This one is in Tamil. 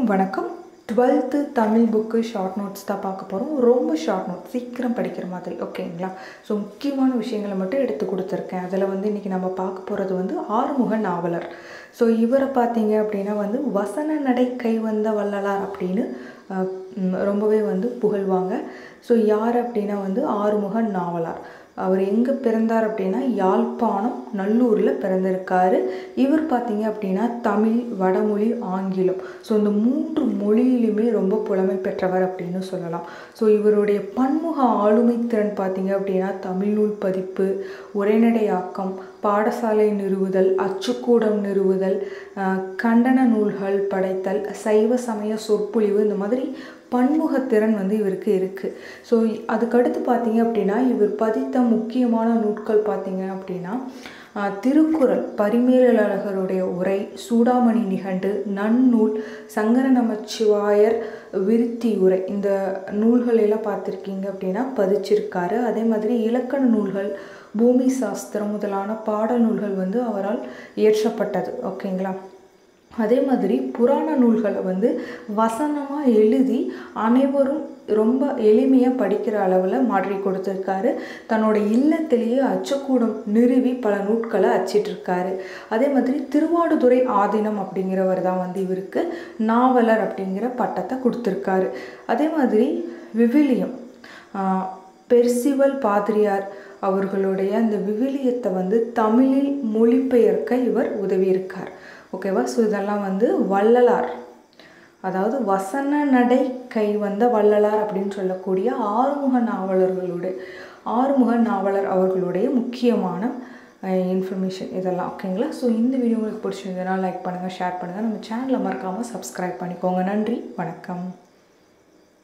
வணக்கம் 12th Tamil book short notes தான் பார்க்க போகிறோம். ரொம்ப ஷார்ட் நோட், சீக்கிரம் படிக்கிற மாதிரி, ஓகேங்களா? ஸோ முக்கியமான விஷயங்களை மட்டும் எடுத்து கொடுத்துருக்கேன். அதில் இன்றைக்கி நம்ம பார்க்க போகிறது ஆறுமுக நாவலர். ஸோ இவரை பார்த்தீங்க அப்படின்னா வசன நடை கைவந்த வள்ளலார் அப்படின்னு ரொம்பவே புகழ்வாங்க. ஸோ யார் அப்படின்னா ஆறுமுக நாவலார். அவர் எங்கே பிறந்தார் அப்படின்னா யாழ்ப்பாணம் நல்லூரில் பிறந்திருக்காரு. இவர் பார்த்தீங்க அப்படின்னா தமிழ், வடமொழி, ஆங்கிலம், ஸோ இந்த 3 மொழியிலுமே ரொம்ப புலமை பெற்றவர் அப்படின்னு சொல்லலாம். ஸோ இவருடைய பன்முக ஆளுமை திறன் பார்த்தீங்க அப்படின்னா தமிழ் நூல் பதிப்பு, உரைநடையாக்கம், பாடசாலை நிறுவுதல், அச்சுக்கூடம் நிறுவுதல், கண்டன நூல்கள் படைத்தல், சைவ சமய சொற்பொழிவு, இந்த மாதிரி பன்முகத்திறன் இவருக்கு இருக்குது. ஸோ அதுக்கடுத்து பார்த்தீங்க அப்படின்னா இவர் பதித்த முக்கியமான நூட்கள் பார்த்தீங்க அப்படின்னா திருக்குறள், பரிமேலழகருடைய உரை, சூடாமணி நிகண்டு, நன்னூல், சங்கர நமச்சிவாயர் விருத்தி உரை, இந்த நூல்களெல்லாம் பார்த்துருக்கீங்க அப்படின்னா பதிச்சிருக்காரு. அதே மாதிரி இலக்கண நூல்கள், பூமி சாஸ்திரம் முதலான பாடல் நூல்கள் அவரால் இயற்றப்பட்டது, ஓகேங்களா? அதே மாதிரி புராண நூல்களை வசனமாக எழுதி அனைவரும் ரொம்ப எளிமையாக படிக்கிற அளவில் மாற்றி கொடுத்துருக்காரு. தன்னோட இல்லத்திலேயே அச்சக்கூடம் நிறுவி பல நூட்களை அச்சிட்ருக்காரு. அதே மாதிரி திருவாடுதுறை ஆதீனம் அப்படிங்கிறவர் தான் இவருக்கு நாவலர் அப்படிங்கிற பட்டத்தை கொடுத்துருக்காரு. அதே மாதிரி விவிலியம், பெர்சிவல் பாதிரியார் அவர்களுடைய அந்த விவிலியத்தை தமிழில் மொழிபெயர்க்க இவர் உதவியிருக்கார், ஓகேவா? ஸோ இதெல்லாம் வள்ளலார், அதாவது வசன நடை கை வந்த வள்ளலார் அப்படின்னு சொல்லக்கூடிய ஆறுமுக நாவலர் அவர்களுடைய முக்கியமான இன்ஃபர்மேஷன் இதெல்லாம், ஓகேங்களா? ஸோ இந்த வீடியோ உங்களுக்கு பிடிச்சிருந்ததுன்னா லைக் பண்ணுங்கள், ஷேர் பண்ணுங்கள், நம்ம சேனலை மறக்காமல் சப்ஸ்கிரைப் பண்ணிக்கோங்க. நன்றி, வணக்கம்.